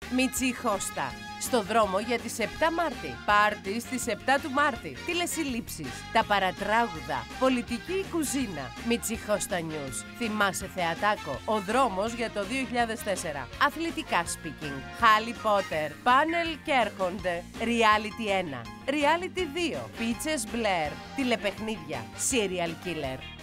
Μίτσι Χώστα. Στο δρόμο για τις 7 Μάρτη. Πάρτι στις 7 του Μάρτη. Τηλεσυλλήψεις. Τα παρατράγουδα. Πολιτική κουζίνα. Μίτσι Χώστα News. Θυμάσαι Θεατάκο. Ο δρόμος για το 2004. Αθλητικά speaking. Χάλι Πότερ. Πάνελ και έρχονται. Reality 1. Reality 2. Πίτσες Μπλερ. Τηλεπαιχνίδια. Serial Killer.